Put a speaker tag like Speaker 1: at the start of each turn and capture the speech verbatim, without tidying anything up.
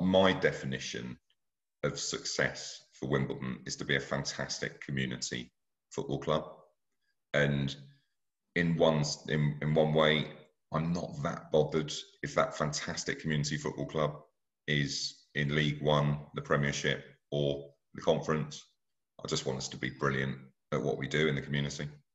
Speaker 1: my definition of success for Wimbledon is to be a fantastic community football club. And in one, in, in one way, I'm not that bothered if that fantastic community football club is in League One, the Premiership, or the Conference. I just want us to be brilliant at what we do in the community.